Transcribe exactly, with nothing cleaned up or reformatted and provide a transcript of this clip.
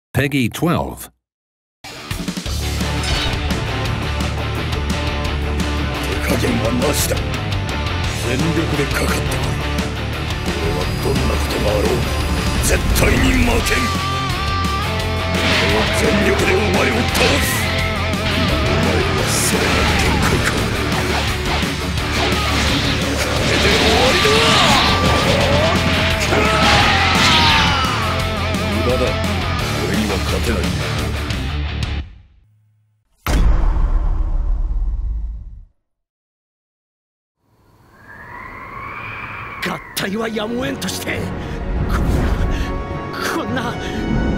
Peggy twelve. 手加減はなしだ。全力でかかってこい。俺はどんなことがあろう絶対に負けん。俺は全力でお前を倒す。お前はそれが限界か。これで終わりだ。無駄だ。俺には勝てない。合体はやむを得んとしてこんなこんな